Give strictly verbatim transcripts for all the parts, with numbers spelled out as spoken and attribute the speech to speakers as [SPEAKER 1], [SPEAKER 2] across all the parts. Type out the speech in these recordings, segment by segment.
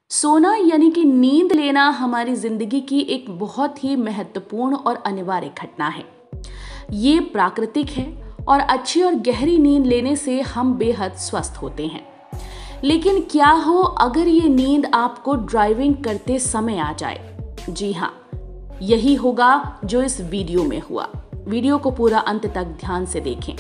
[SPEAKER 1] सोना यानी कि नींद लेना हमारी जिंदगी की एक बहुत ही महत्वपूर्ण और अनिवार्य घटना है। ये प्राकृतिक है और अच्छी और गहरी नींद लेने से हम बेहद स्वस्थ होते हैं। लेकिन क्या हो अगर ये नींद आपको ड्राइविंग करते समय आ जाए? जी हाँ, यही होगा जो इस वीडियो में हुआ। वीडियो को पूरा अंत तक ध्यान से देखें।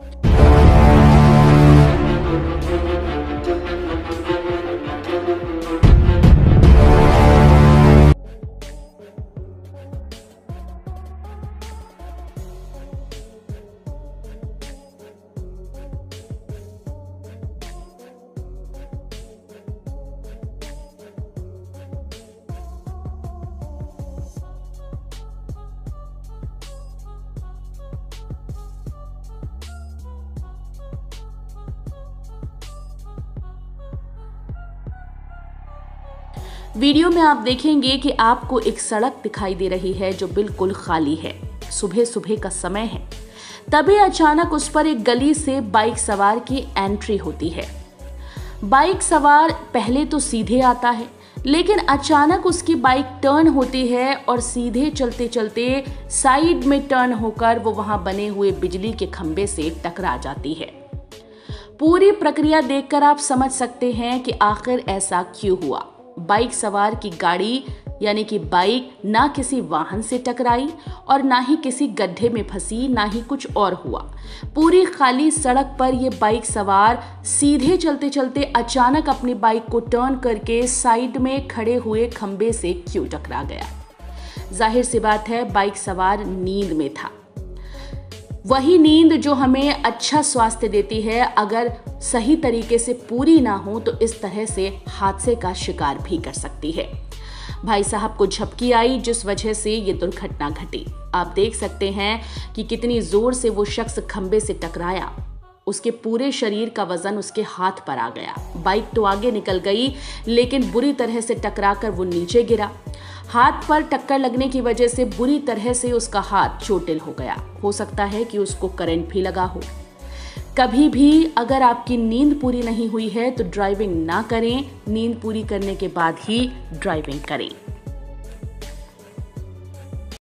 [SPEAKER 1] वीडियो में आप देखेंगे कि आपको एक सड़क दिखाई दे रही है जो बिल्कुल खाली है। सुबह सुबह का समय है। तभी अचानक उस पर एक गली से बाइक सवार की एंट्री होती है। बाइक सवार पहले तो सीधे आता है, लेकिन अचानक उसकी बाइक टर्न होती है और सीधे चलते चलते साइड में टर्न होकर वो वहां बने हुए बिजली के खंभे से टकरा जाती है। पूरी प्रक्रिया देखकर आप समझ सकते हैं कि आखिर ऐसा क्यों हुआ। बाइक सवार की गाड़ी यानी कि बाइक ना किसी वाहन से टकराई और ना ही किसी गड्ढे में फंसी, ना ही कुछ और हुआ। पूरी खाली सड़क पर ये बाइक सवार सीधे चलते चलते अचानक अपनी बाइक को टर्न करके साइड में खड़े हुए खंबे से क्यों टकरा गया? जाहिर सी बात है, बाइक सवार नींद में था। वही नींद जो हमें अच्छा स्वास्थ्य देती है, अगर सही तरीके से पूरी ना हो तो इस तरह से हादसे का शिकार भी कर सकती है। भाई साहब को झपकी आई जिस वजह से ये दुर्घटना घटी। आप देख सकते हैं कि कितनी जोर से वो शख्स खंबे से टकराया। उसके पूरे शरीर का वजन उसके हाथ पर आ गया। बाइक तो आगे निकल गई, लेकिन बुरी तरह से टकराकर वो नीचे गिरा। हाथ पर टक्कर लगने की वजह से बुरी तरह से उसका हाथ चोटिल हो गया। हो सकता है कि उसको करंट भी लगा हो। कभी भी अगर आपकी नींद पूरी नहीं हुई है तो ड्राइविंग ना करें। नींद पूरी करने के बाद ही ड्राइविंग करें।